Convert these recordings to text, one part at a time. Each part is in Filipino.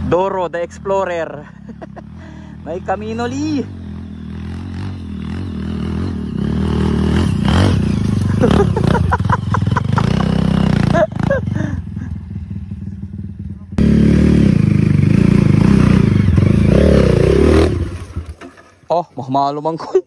Doro the Explorer. May Camino Lee. Oh, mahalo man ko.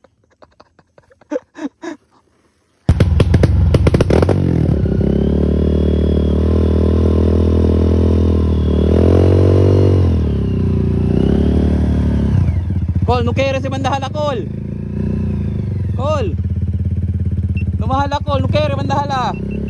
Kol, nukere si Mandahala, Kol. Kol. Lumahala, Kol, nukere Mandahala.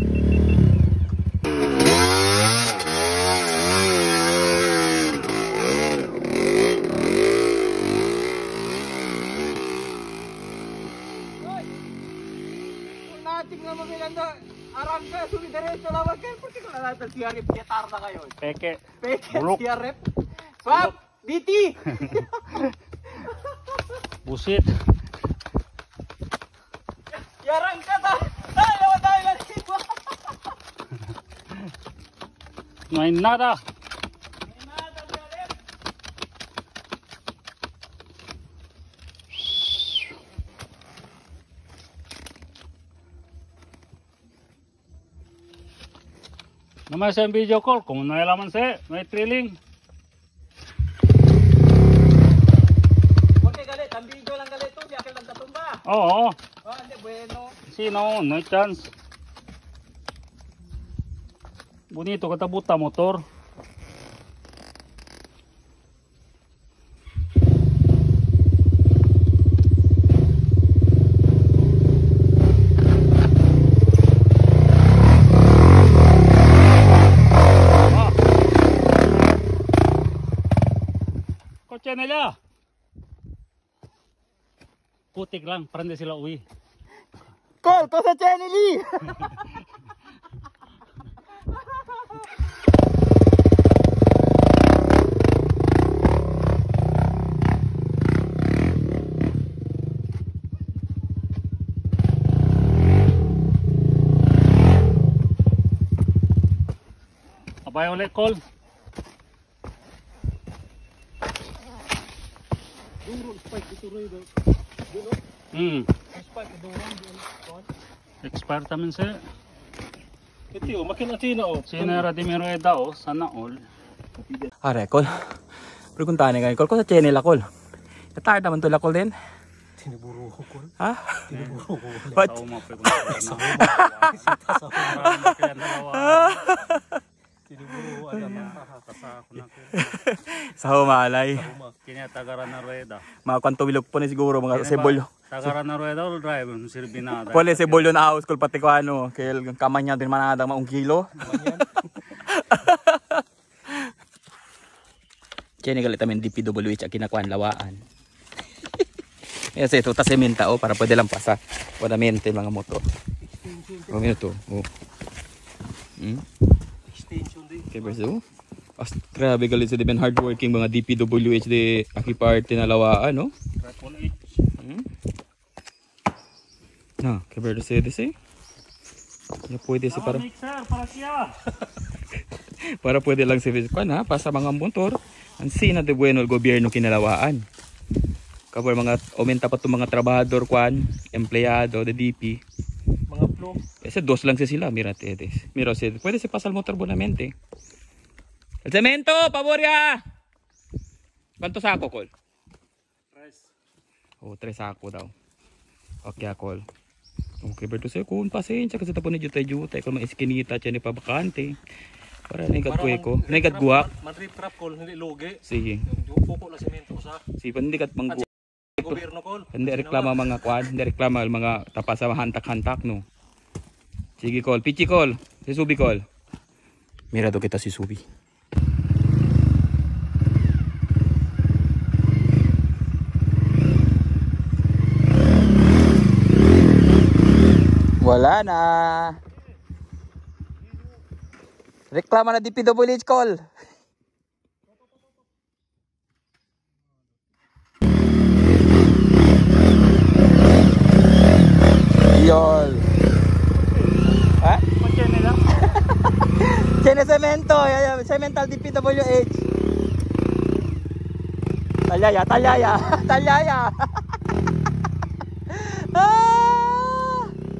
Tingnan mo Milando, arangka, sumidiretso lawan kayo. Porque kung nalatag si Arep, kiyatar na kayo. Peke. Peke Bulok. si Arep. Swap! BT! Busit. Yarangka ta! Tayo naman tayo lang dito! No hay nada. Naman sa video call, kung nailaman sa may trailing. Porque galit, ang video lang galit to, yakil lang tatumba. Oo. Ah, hindi, bueno. Sino? No chance. Bonito katabuta motor. Kotse nila. Putik lang, para hindi sila uwi. Kol, ko sa Jenny Lee. Abay ulit, call. Expire tamin sa. Ito yun, makinasina o. Sinera di Mirueda o, sana all. Are, Kol. Perguntahan kayo, Kol, ko sa Jenny la, Kol. Katard naman to la, Kol din. Tiniburo ko, Kol. Ha? Tiniburo ko. What? Tao mo, pwede ko Tiniburo, alam mo, kakasako na ko. Sa humalay. Kanya tagaran na rueda. Mga kwantubilog po ni siguro, mga sebolyo. Tagaran na rueda o drive, sirbinada. Kol, sebolyo na house, Kol, pati ko ano. Kaya kamanya din manadang maong kilo. Jenny galit namin DPWH ang kinakuan lawaan. Kasi ito tasementa o para pwede lang pasa. Wadamente mga motor. O minuto. O. Extension din. Okay, berso. Grabe galit sa diben hardworking mga DPWH di aki parte na lawaan, no? Triple H. Na, que berso dese. Ya pwede si para Mixer, para siya. para pwede lang si kuan ha, pasa mga motor. Ang sina de bueno el gobyerno kinalawaan. Kapag mga aumenta pa itong mga trabahador kuan, empleyado, de DP. Mga flow. Kasi dos lang sila, mira tedes. Mira si pwede si pasal motor bonamente. El cemento, paborya. ¿Cuánto sako, Kol? 3. Oh, 3 sako daw. Okay, Kol. Okay, berto sa kun pasensya kasi tapon ni juta-juta kung maiskinita siya ni pabakante. Para na ikat ko. Na ikat guwak. Madrip trap, Kol, hindi lugi. Sige. Yung puko na semento sa Si hindi kat mang gobyerno, Kol. hindi reklama mga kuan, hindi reklama mga tapas sa hantak-hantak no. Sige, Kol, pichi, Kol. Si Subi, Kol. Mira do kita si Subi. Wala na. Reklama na DPWH, Kol. Yol. Ha? Kotse nila. Sine semento, cemental DPWH. Talyaya, talyaya, talyaya. Ah!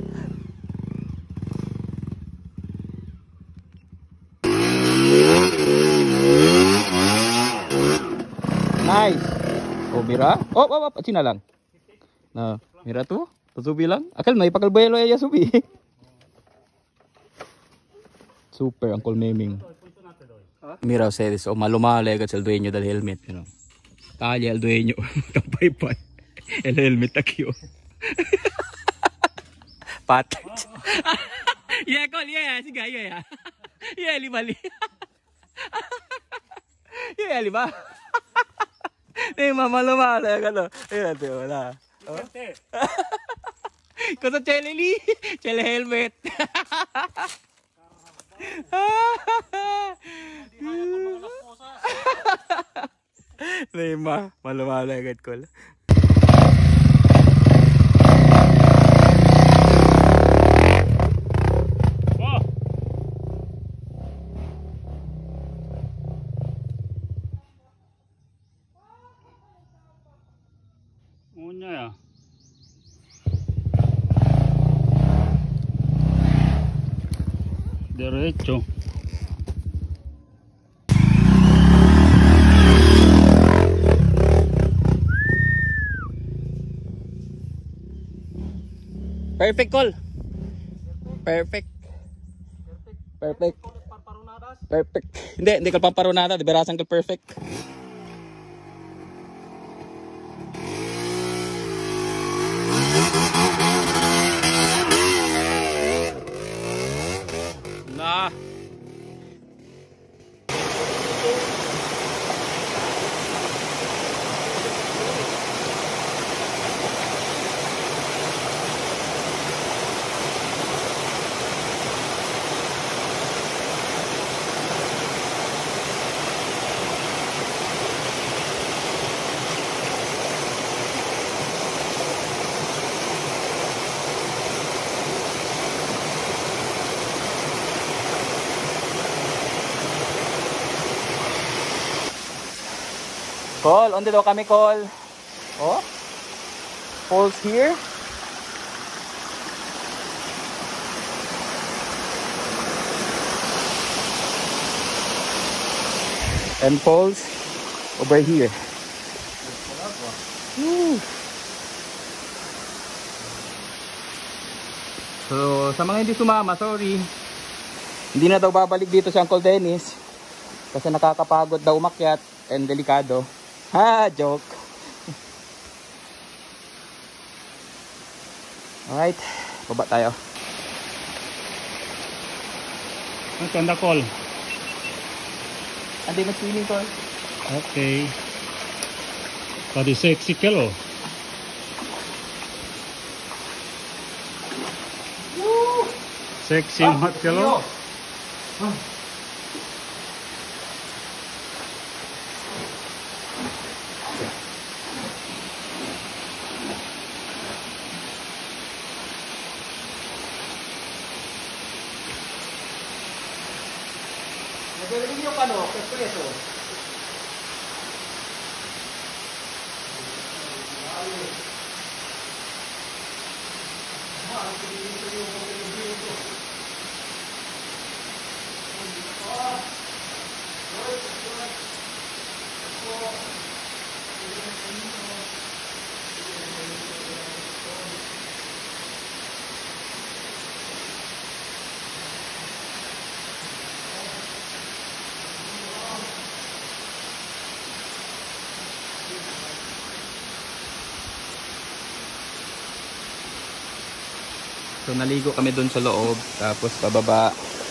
Nice. Oh, mira. Oh, Cina lang. Nah, mira tuh. Subi lang. Akal may pakalbayalo ya subi. Super, Uncle Meming. Mira ustedes, o malumala agad el dueño del helmet, you know. Talla el dueño, kapaypay. El helmet aquí, oh. Patat. Yeah, call, yeah, sige, yeah. Yeah, libali. Yeah, liba. Eh, mama lumala agad, oh. Yeah, tío, wala. Oh. Cosa Chelly? Chele helmet. Lima, malumala agad ko. Wah. Unya ya. Derecho. Perfect call. Perfect. Perfect. Perfect. Hindi ka pamparonada, di berasan ka perfect. Nah. Call, onde daw kami call. Oh. Poles here. And poles over here. Woo. So, sa mga hindi sumama, sorry. Hindi na daw babalik dito si Uncle Dennis. Kasi nakakapagod daw umakyat and delikado. Ha, joke. Alright, baba tayo. Ang tanda call. Andi mag-swimming call. Okay. Tadi sexy kilo. Sexy mat kilo. Nagaling yung ano, espresso. So naligo kami dun sa loob, tapos pababa